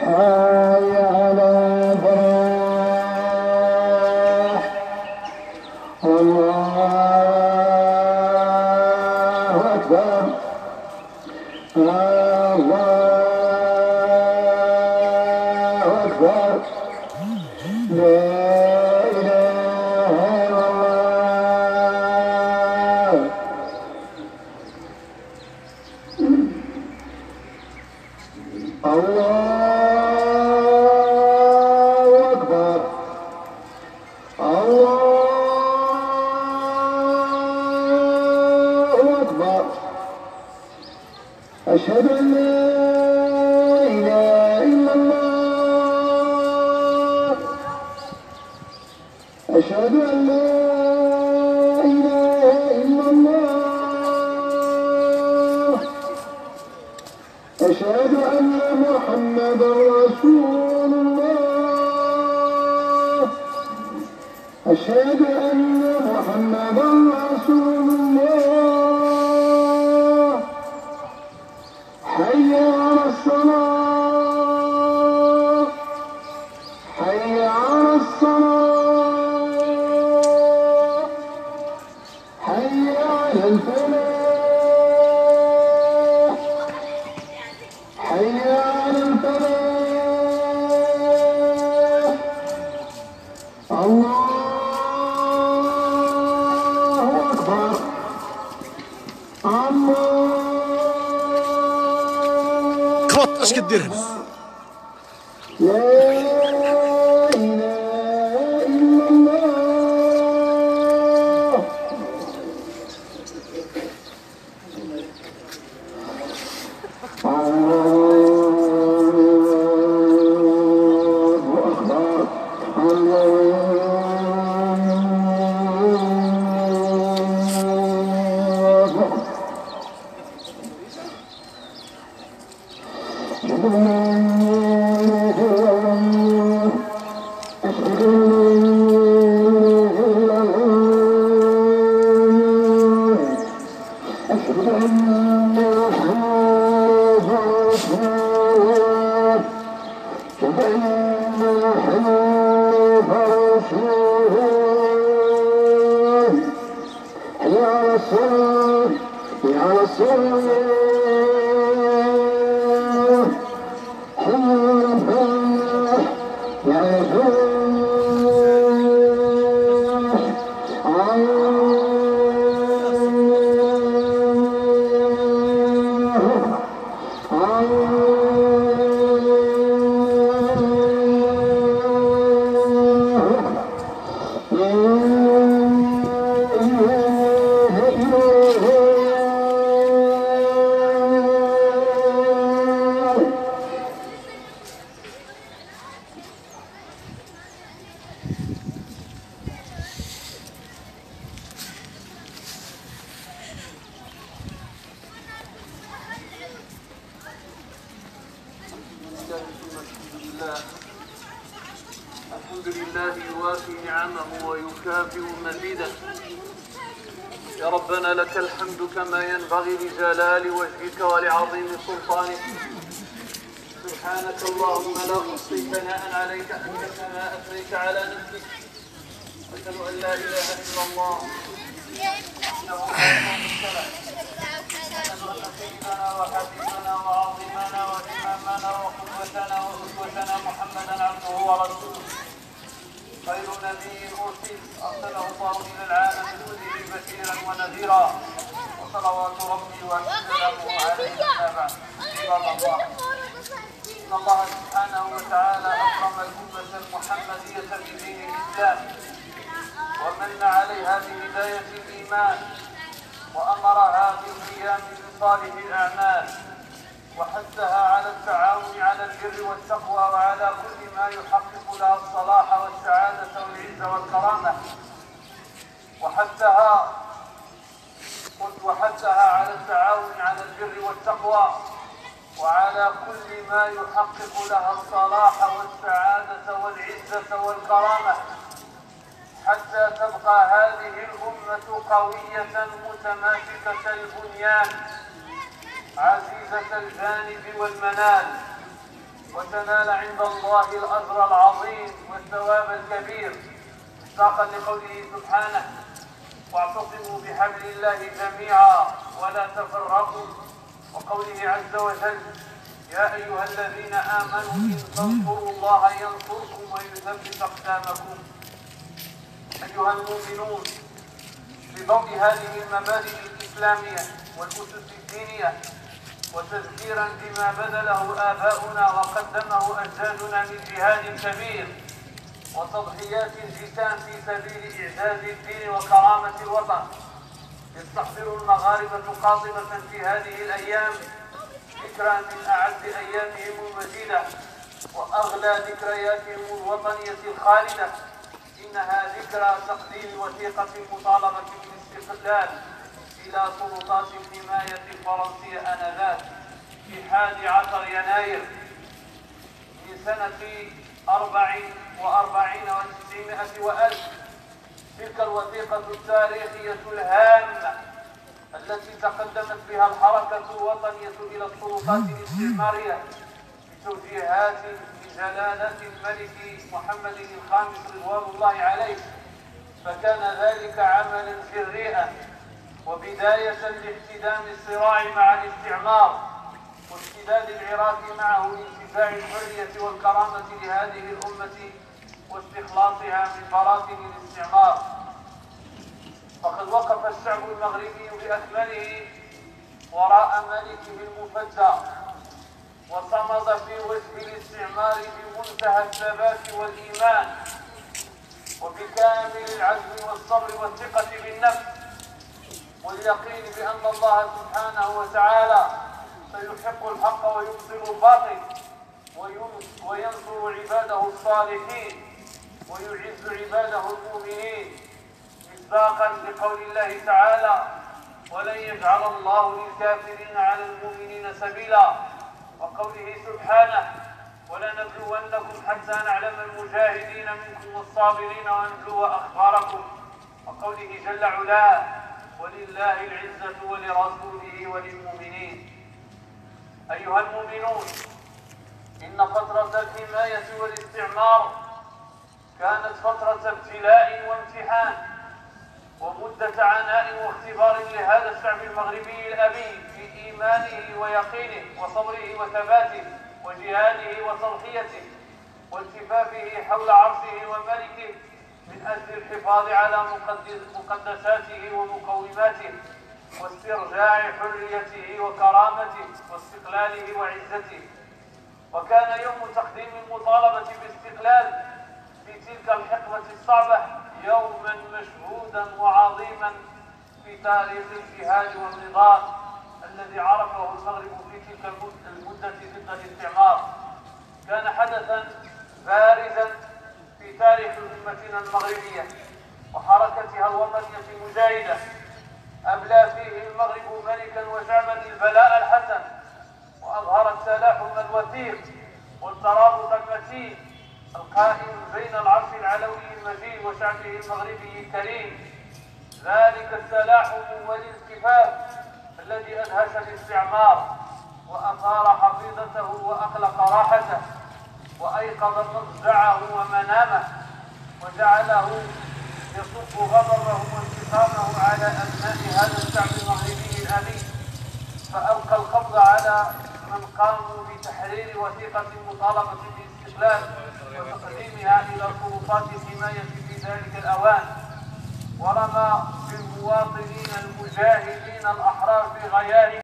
حي على الفلاح الله أكبر الله أكبر لا إله إلا الله الله أكبر الله أكبر أشهد أن لا إله إلا الله أشهد أن لا إله إلا الله أشهد أن محمدا رسول الله أشهد أن محمدا رسول الله حي على الصلاة حي على الصلاة حي على الفلاح حي على الفلاح الله أكبر الله كوت اش كدير هنا؟ لا إله إلا الله الله أكبر الحمد لله يوافي نعمه ويكافئ مزيده. يا ربنا لك الحمد كما ينبغي لجلال وجهك ولعظيم سلطانك. سبحانك اللهم لا أحصي ثناء عليك أنت كما أثنيت على نفسك. أشهد أن لا إله إلا الله وحده لا شريك له سيدنا وحبيبنا وعظيمنا وإمامنا وقدوتنا وأسوتنا محمدا عبده ورسوله خير نبي أرسل أرسله الله إلى العالم كله بشيرا ونذيرا وصلوات ربي وسلامه عليه وسلم. عباد الله إن الله سبحانه وتعالى أكرم الأمة المحمدية بدين الإسلام ومن عليها بهداية الإيمان وأمرها بالقيام بصالح الأعمال وحثها على التعاون على البر والتقوى وعلى كل ما يحقق لها الصلاح والسعادة والعزة والكرامة وحثها على التعاون على البر والتقوى وعلى كل ما يحقق لها الصلاح والسعادة والعزة والكرامة حتى تبقى هذه الأمة قوية متماسكة البنيان عزيزة الجانب والمنال وتنال عند الله الأجر العظيم والثواب الكبير، مصداقا لقوله سبحانه: واعتصموا بحبل الله جميعا ولا تفرقوا، وقوله عز وجل: يا أيها الذين آمنوا إن تنصروا الله ينصركم ويثبت أقدامكم. أيها المؤمنون، بضوء هذه المبادئ الإسلامية والأسس الدينية، وتذكيرا بما بذله آباؤنا وقدمه أجدادنا من جهاد كبير وتضحيات جسام في سبيل إعزاز الدين وكرامة الوطن، يستحضر المغاربة قاطبة في هذه الأيام ذكرى من أعز أيامهم المجيدة وأغلى ذكرياتهم الوطنية الخالدة. إنها ذكرى تقديم وثيقة المطالبة بالاستقلال إلى سلطات الحماية الفرنسية آنذاك في 11 يناير من سنة 44 و900 وألف. تلك الوثيقة التاريخية الهامة التي تقدمت بها الحركة الوطنية إلى السلطات الاستعمارية بتوجيهات من جلالة الملك محمد الخامس رضوان الله عليه، فكان ذلك عملا جريئا وبداية لاحتدام الصراع مع الاستعمار واستبداد العراق معه لانتزاع الحرية والكرامة لهذه الأمة واستخلاصها من براثن الاستعمار. فقد وقف الشعب المغربي بأكمله وراء ملكه المفدى وصمد في وجه الاستعمار بمنتهى الثبات والإيمان وبكامل العزم والصبر والثقة بالنفس واليقين بأن الله سبحانه وتعالى سيحق الحق ويبطل الباطل وينصر عباده الصالحين ويعز عباده المؤمنين، مصداقا لقول الله تعالى: ولن يجعل الله للكافرين على المؤمنين سبيلا، وقوله سبحانه: ولنبلونكم حتى نعلم المجاهدين منكم والصابرين ونبلو أخباركم، وقوله جل علاه: ولله العزة ولرسوله وللمؤمنين. أيها المؤمنون، إن فترة الحماية والاستعمار كانت فترة ابتلاء وامتحان ومدة عناء واختبار لهذا الشعب المغربي الأبي في إيمانه ويقينه وصبره وثباته وجهاده وتضحيته والتفافه حول عرشه وملكه من أجل الحفاظ على مقدساته ومقوماته واسترجاع حريته وكرامته واستقلاله وعزته. وكان يوم تقديم المطالبة باستقلال في تلك الحقبة الصعبة يوما مشهودا وعظيما في تاريخ الجهاد والنضال الذي عرفه المغرب في تلك المدة ضد الاستعمار. كان حدثا بارزا في تاريخ أمتنا المغربية وحركتها الوطنية المجاهدة، أبلى فيه المغرب ملكا وشعبا البلاء الحسن، وأظهر التلاحم الوثيق والترابط المتين القائم بين العرش العلوي المجيد وشعبه المغربي الكريم. ذلك التلاحم والالتفاف الذي أدهش الاستعمار وأثار حفيظته وأخلق راحته وأيقظ مضجعه ومنامه وجعله يصب غضبه وانتقامه على أبناء هذا الشعب المغربي الأبي، فألقى القبض على من قاموا بتحرير وثيقة المطالبة بالاستقلال وتقديمها إلى سلطات الحماية في ذلك الأوان، ورمى بالمواطنين المجاهدين الأحرار في غيار